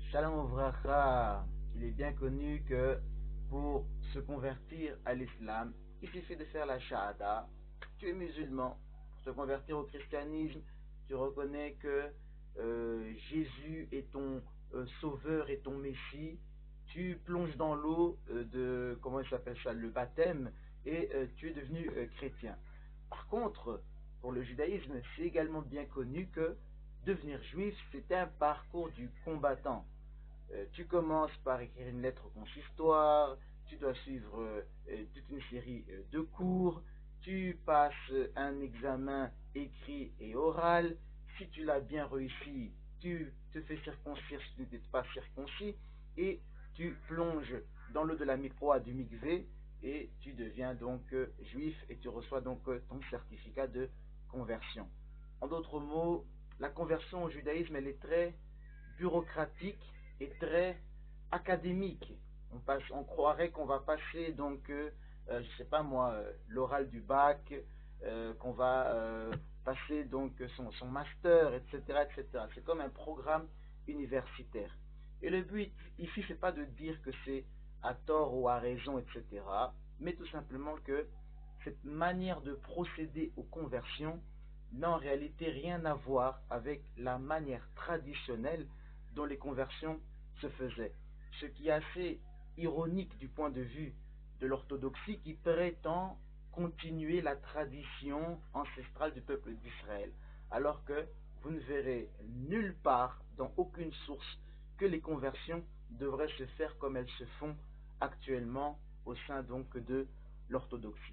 Shalom Vracha, il est bien connu que pour se convertir à l'islam, il suffit de faire la shahada. Tu es musulman. Pour se convertir au christianisme, tu reconnais que Jésus est ton sauveur et ton messie. Tu plonges dans l'eau de, comment il s'appelle ça, le baptême, et tu es devenu chrétien. Par contre, pour le judaïsme, c'est également bien connu que devenir juif, c'est un parcours du combattant. Tu commences par écrire une lettre au consistoire, tu dois suivre toute une série de cours, tu passes un examen écrit et oral. Si tu l'as bien réussi, tu te fais circoncire si tu n'étais pas circoncis, et tu plonges dans l'eau de la mikroa du mikvé, et tu deviens donc juif, et tu reçois donc ton certificat de conversion. En d'autres mots, la conversion au judaïsme, elle est très bureaucratique et très académique. On croirait qu'on va passer donc, je sais pas moi, l'oral du bac, qu'on va passer donc son master, etc., etc. C'est comme un programme universitaire. Et le but ici, c'est pas de dire que c'est à tort ou à raison, etc., mais tout simplement que cette manière de procéder aux conversions n'a en réalité rien à voir avec la manière traditionnelle dont les conversions se faisaient. Ce qui est assez ironique du point de vue de l'orthodoxie qui prétend continuer la tradition ancestrale du peuple d'Israël, alors que vous ne verrez nulle part, dans aucune source, que les conversions devraient se faire comme elles se font actuellement au sein donc de l'orthodoxie.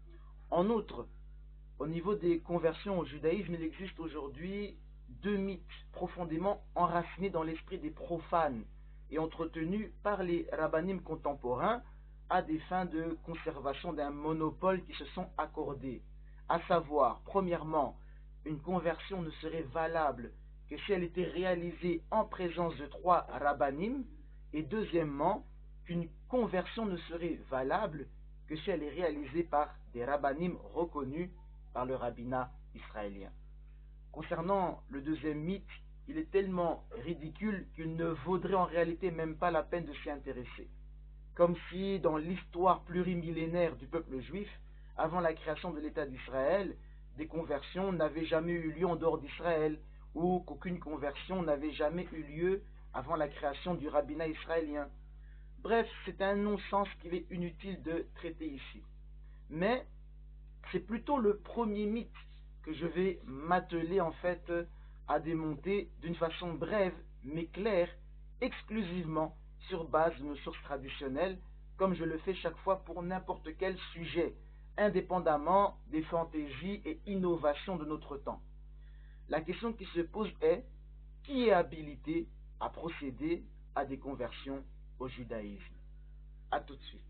En outre, au niveau des conversions au judaïsme, il existe aujourd'hui deux mythes profondément enracinés dans l'esprit des profanes et entretenus par les rabbinim contemporains à des fins de conservation d'un monopole qui se sont accordés. À savoir, premièrement, une conversion ne serait valable que si elle était réalisée en présence de trois rabbinim, et deuxièmement, qu'une conversion ne serait valable que si elle est réalisée par des rabbinim reconnus par le rabbinat israélien. Concernant le deuxième mythe, il est tellement ridicule qu'il ne vaudrait en réalité même pas la peine de s'y intéresser. Comme si dans l'histoire plurimillénaire du peuple juif, avant la création de l'État d'Israël, des conversions n'avaient jamais eu lieu en dehors d'Israël, ou qu'aucune conversion n'avait jamais eu lieu avant la création du rabbinat israélien. Bref, c'est un non-sens qu'il est inutile de traiter ici. Mais c'est plutôt le premier mythe que je vais m'atteler en fait à démonter d'une façon brève mais claire, exclusivement sur base de nos sources traditionnelles, comme je le fais chaque fois pour n'importe quel sujet, indépendamment des fantaisies et innovations de notre temps. La question qui se pose est: qui est habilité à procéder à des conversions au judaïsme? A tout de suite.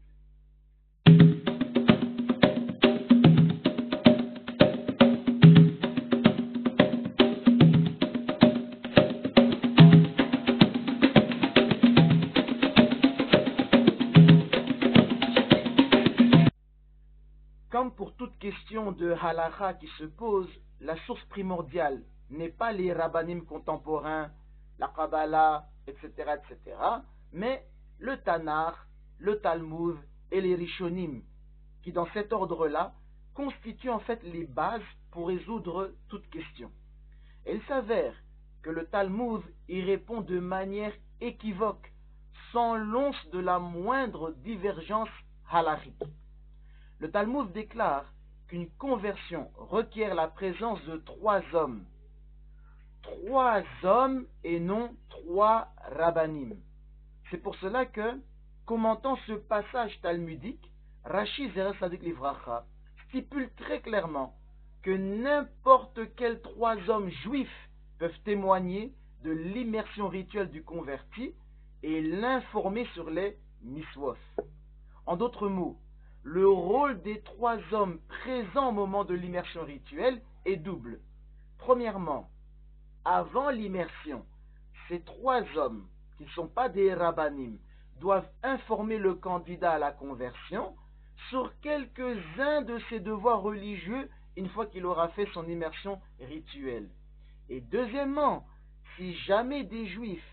Comme pour toute question de halakha qui se pose, la source primordiale n'est pas les rabbinim contemporains, la Kabbalah, etc., etc., mais le Tanakh, le Talmud et les Rishonim, qui dans cet ordre-là constituent en fait les bases pour résoudre toute question. Et il s'avère que le Talmud y répond de manière équivoque, sans l'once de la moindre divergence halakhique. Le Talmud déclare qu'une conversion requiert la présence de trois hommes. Trois hommes et non trois rabbanim. C'est pour cela que, commentant ce passage talmudique, Rashi Zeres Sadik Livracha stipule très clairement que n'importe quels trois hommes juifs peuvent témoigner de l'immersion rituelle du converti et l'informer sur les miswos. En d'autres mots, le rôle des trois hommes présents au moment de l'immersion rituelle est double. Premièrement, avant l'immersion, ces trois hommes, qui ne sont pas des rabbanim, doivent informer le candidat à la conversion sur quelques-uns de ses devoirs religieux une fois qu'il aura fait son immersion rituelle. Et deuxièmement, si jamais des juifs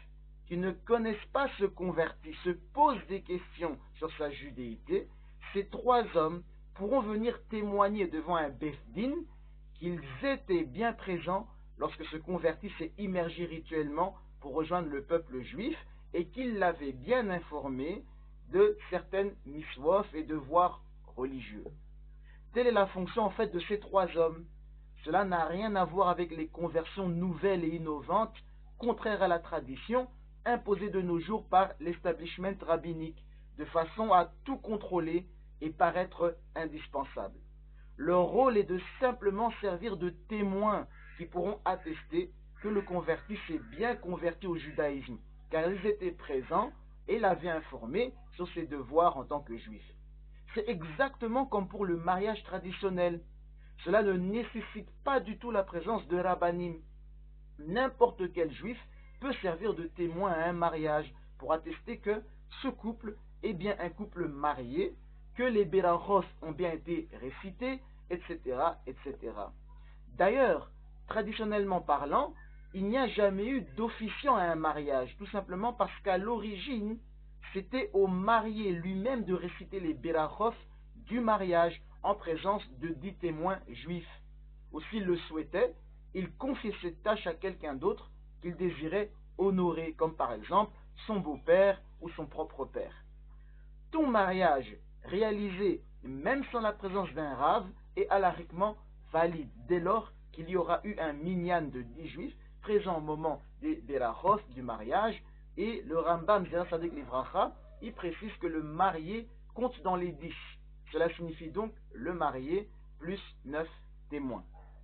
qui ne connaissent pas ce converti se posent des questions sur sa judéité, ces 3 hommes pourront venir témoigner devant un Beth Din qu'ils étaient bien présents lorsque ce converti s'est immergé rituellement pour rejoindre le peuple juif et qu'ils l'avaient bien informé de certaines mitzvot et devoirs religieux. Telle est la fonction en fait de ces 3 hommes. Cela n'a rien à voir avec les conversions nouvelles et innovantes, contraires à la tradition, imposées de nos jours par l'establishment rabbinique, de façon à tout contrôler et paraître indispensable. Leur rôle est de simplement servir de témoins qui pourront attester que le converti s'est bien converti au judaïsme, car ils étaient présents et l'avaient informé sur ses devoirs en tant que juif. C'est exactement comme pour le mariage traditionnel. Cela ne nécessite pas du tout la présence de rabbanim. N'importe quel juif peut servir de témoin à un mariage pour attester que ce couple est bien un couple marié, que les berachos ont bien été récités, etc., etc. D'ailleurs, traditionnellement parlant, il n'y a jamais eu d'officiant à un mariage, tout simplement parce qu'à l'origine, c'était au marié lui-même de réciter les berachos du mariage en présence de 10 témoins juifs. Ou s'il le souhaitait, il confiait cette tâche à quelqu'un d'autre qu'il désirait honorer, comme par exemple son beau-père ou son propre père. Tout mariage réalisé même sans la présence d'un rave est halakhiquement valide, dès lors qu'il y aura eu un minyan de 10 juifs présents au moment des berachos du mariage, et le Rambam Zecher Tzadik Livracha, il précise que le marié compte dans les 10. Cela signifie donc le marié plus 9 témoins.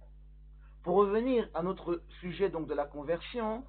Pour revenir à notre sujet donc de la conversion,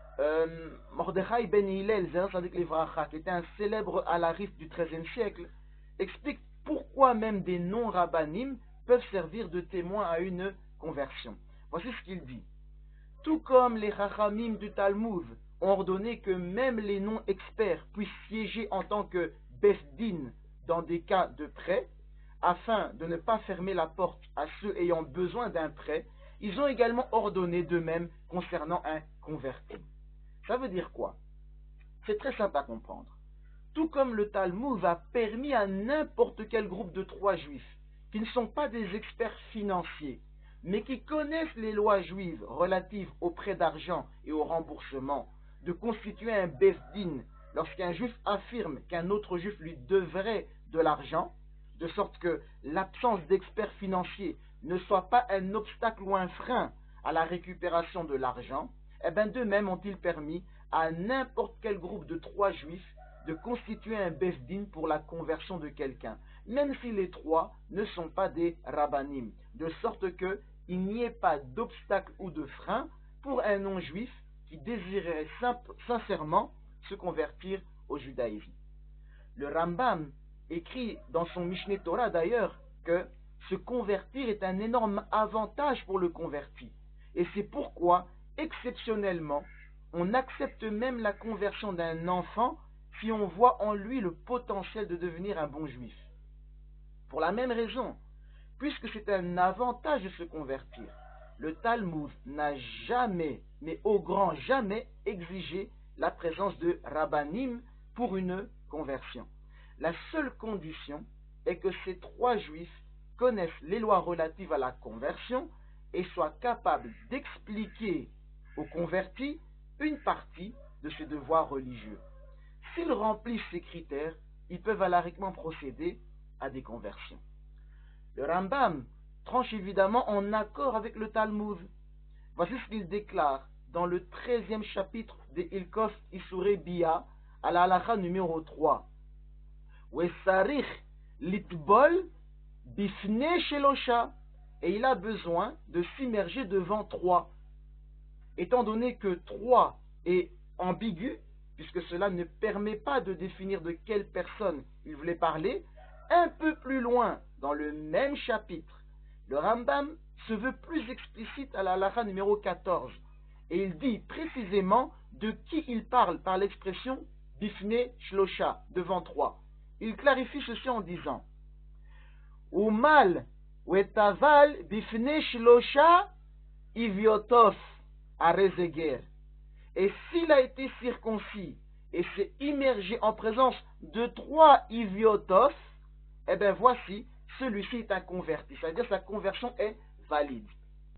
Mordechai ben Hillel Zecher Tzadik Livracha, qui était un célèbre halariste du XIIIe siècle, explique pourquoi même des non-rabbanim peuvent servir de témoins à une conversion. Voici ce qu'il dit. Tout comme les chachamim du Talmud ont ordonné que même les non-experts puissent siéger en tant que Beth Din dans des cas de prêt, afin de ne pas fermer la porte à ceux ayant besoin d'un prêt, ils ont également ordonné de même concernant un converti. Ça veut dire quoi? C'est très simple à comprendre. Tout comme le Talmud a permis à n'importe quel groupe de 3 juifs, qui ne sont pas des experts financiers, mais qui connaissent les lois juives relatives au prêt d'argent et au remboursement, de constituer un Beth Din lorsqu'un juif affirme qu'un autre juif lui devrait de l'argent, de sorte que l'absence d'experts financiers ne soit pas un obstacle ou un frein à la récupération de l'argent, eh bien de même ont-ils permis à n'importe quel groupe de 3 juifs de constituer un Beth Din pour la conversion de quelqu'un, même si les 3 ne sont pas des rabbanim, de sorte qu'il n'y ait pas d'obstacle ou de frein pour un non-juif qui désirerait sincèrement se convertir au judaïsme. Le Rambam écrit dans son Mishneh Torah d'ailleurs que se convertir est un énorme avantage pour le converti, et c'est pourquoi, exceptionnellement, on accepte même la conversion d'un enfant si on voit en lui le potentiel de devenir un bon juif. Pour la même raison, puisque c'est un avantage de se convertir, le Talmud n'a jamais, mais au grand jamais, exigé la présence de rabbanim pour une conversion. La seule condition est que ces 3 juifs connaissent les lois relatives à la conversion et soient capables d'expliquer aux convertis une partie de ses devoirs religieux. S'ils remplissent ces critères, ils peuvent halakhiquement procéder à des conversions. Le Rambam tranche évidemment en accord avec le Talmud. Voici ce qu'il déclare dans le 13e chapitre de Ilkos Isurei Bia, à la halakha numéro 3. Wesarich litbol bifne shelosha. Et il a besoin de s'immerger devant 3. Étant donné que 3 est ambigu, puisque cela ne permet pas de définir de quelle personne il voulait parler, un peu plus loin, dans le même chapitre, le Rambam se veut plus explicite à la halakha numéro 14, et il dit précisément de qui il parle par l'expression bifne shlosha, devant 3. Il clarifie ceci en disant Umal wetaval bifne shlosha ivyotof arezeger. Et s'il a été circoncis et s'est immergé en présence de 3 iviotos, eh bien voici, celui-ci est un converti, c'est-à-dire sa conversion est valide.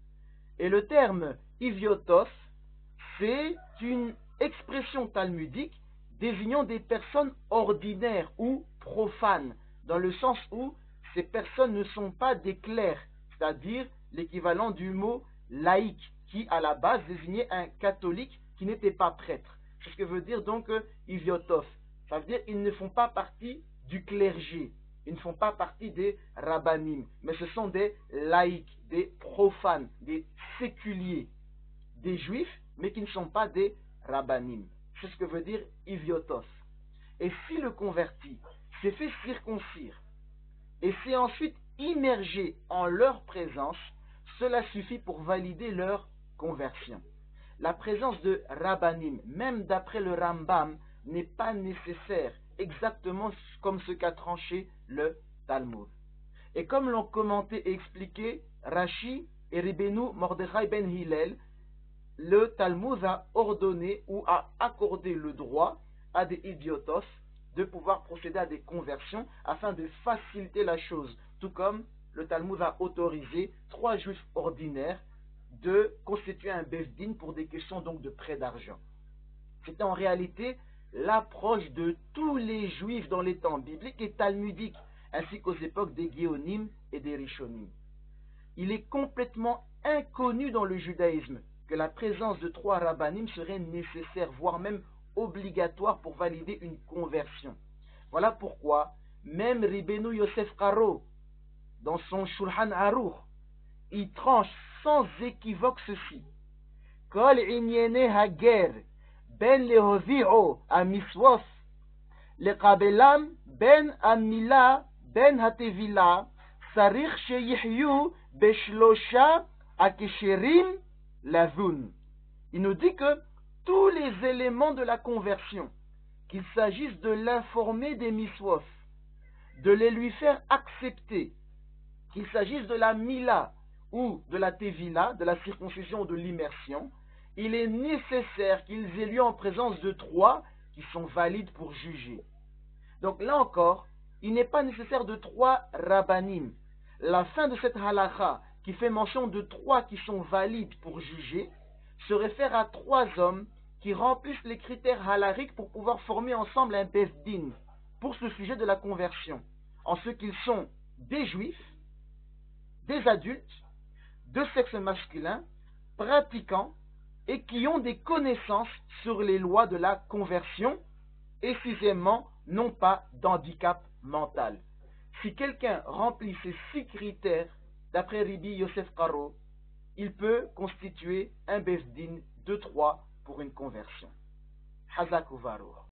Et le terme iviotos, c'est une expression talmudique désignant des personnes ordinaires ou profanes, dans le sens où ces personnes ne sont pas des clercs, c'est-à-dire l'équivalent du mot laïque, qui à la base désignait un catholique qui n'était pas prêtre. C'est ce que veut dire donc iviotos. Ça veut dire qu'ils ne font pas partie du clergé, ils ne font pas partie des rabbanim, mais ce sont des laïcs, des profanes, des séculiers, des juifs, mais qui ne sont pas des rabbanim. C'est ce que veut dire iviotos. Et si le converti s'est fait circoncire et s'est ensuite immergé en leur présence, cela suffit pour valider leur conversion. La présence de rabbanim, même d'après le Rambam, n'est pas nécessaire, exactement comme ce qu'a tranché le Talmud. Et comme l'ont commenté et expliqué Rashi et Ribenu Mordechai ben Hillel, le Talmud a ordonné ou a accordé le droit à des idiotos de pouvoir procéder à des conversions afin de faciliter la chose, tout comme le Talmud a autorisé 3 juifs ordinaires de constituer un Bezdin pour des questions donc de prêt d'argent. C'était en réalité l'approche de tous les juifs dans les temps bibliques et talmudiques, ainsi qu'aux époques des Géonim et des Rishonim. Il est complètement inconnu dans le judaïsme que la présence de 3 rabbanim serait nécessaire, voire même obligatoire pour valider une conversion. Voilà pourquoi même Ribenu Yosef Karo, dans son Shulchan Aruch, il tranche sans équivoque ceci. Kol inyene hager ben lehozi'o amiswof lekabelam ben amila ben hatevila sarich sheyihyu beshlosha akesherim lavun. Il nous dit que tous les éléments de la conversion, qu'il s'agisse de l'informer des miswof, de les lui faire accepter, qu'il s'agisse de la mila ou de la tevila, de la circoncision ou de l'immersion, il est nécessaire qu'ils aient lieu en présence de 3 qui sont valides pour juger. Donc là encore, il n'est pas nécessaire de 3 rabbanim. La fin de cette halakha, qui fait mention de 3 qui sont valides pour juger, se réfère à 3 hommes qui remplissent les critères halakhiques pour pouvoir former ensemble un bezdin pour ce sujet de la conversion, en ce qu'ils sont des juifs, des adultes, de sexe masculin, pratiquants, et qui ont des connaissances sur les lois de la conversion, et sixièmement, non pas d'handicap mental. Si quelqu'un remplit ces 6 critères, d'après Rabbi Yosef Karo, il peut constituer un bezdin de 3 pour une conversion. Hazak uvaruh.